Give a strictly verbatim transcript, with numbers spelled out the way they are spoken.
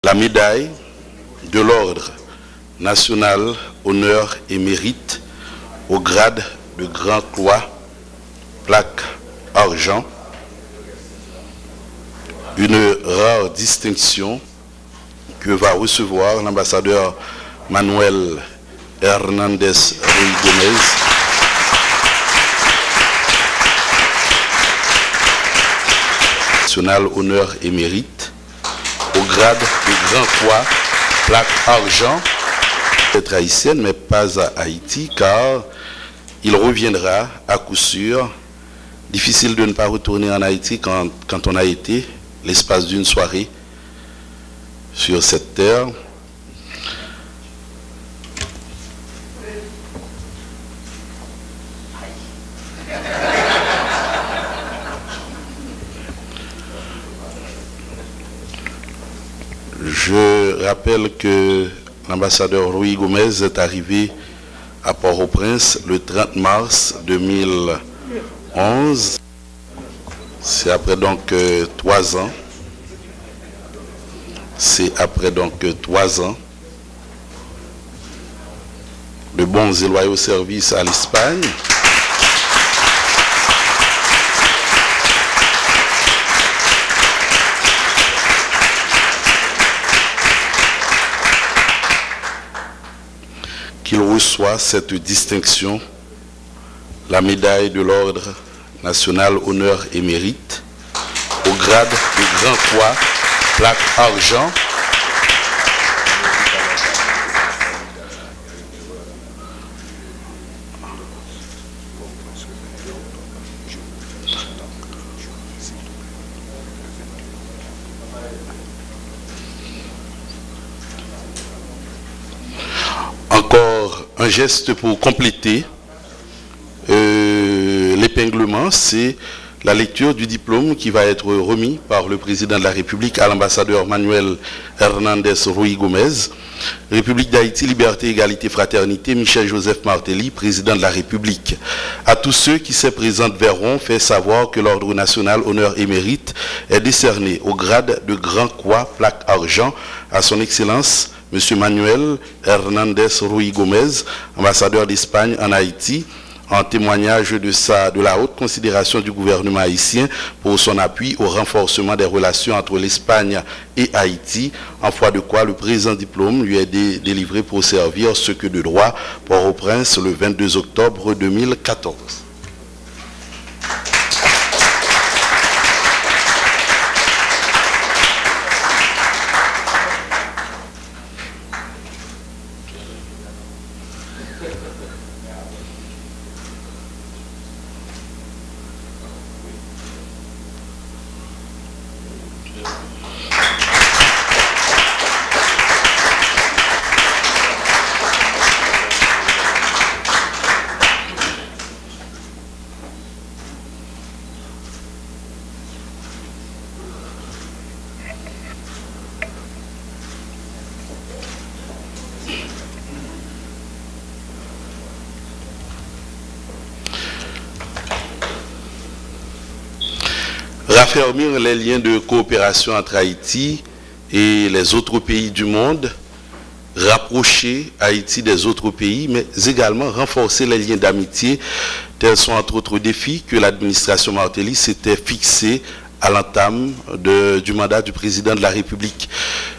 la médaille de l'Ordre national, honneur et mérite au grade de Grand Croix, plaque argent, une rare distinction que va recevoir l'ambassadeur Manuel Hernandez Ruy Gomez, national, honneur et mérite au grade de Grand Croix, plaque argent, être haïtienne mais pas à Haïti, car il reviendra à coup sûr. Difficile de ne pas retourner en Haïti quand, quand on a été l'espace d'une soirée sur cette terre. Je rappelle que l'ambassadeur Ruy Gomez est arrivé à Port-au-Prince le trente mars deux mille onze. C'est après donc euh, trois ans. C'est après donc euh, trois ans de bons et loyaux services à l'Espagne. Qu'il reçoit cette distinction, la médaille de l'Ordre national, honneur et mérite, au grade de Grand Croix, plaque argent, encore un geste pour compléter euh, l'épinglement, c'est la lecture du diplôme qui va être remis par le président de la République à l'ambassadeur Manuel Hernandez Ruy Gomez. République d'Haïti, liberté, égalité, fraternité, Michel Joseph Martelly, président de la République. À tous ceux qui se présentent verront fait savoir que l'Ordre national, honneur et mérite est décerné au grade de Grand Croix, plaque argent, à son Excellence M. Manuel Hernandez Ruy Gomez, ambassadeur d'Espagne en Haïti, en témoignage de, sa, de la haute considération du gouvernement haïtien pour son appui au renforcement des relations entre l'Espagne et Haïti, en foi de quoi le présent diplôme lui est dé, délivré pour servir ce que de droit, Port-au-Prince, le vingt-deux octobre deux mille quatorze. Raffermir les liens de coopération entre Haïti et les autres pays du monde, rapprocher Haïti des autres pays, mais également renforcer les liens d'amitié. Tels sont entre autres défis que l'administration Martelly s'était fixé à l'entame du mandat du président de la République.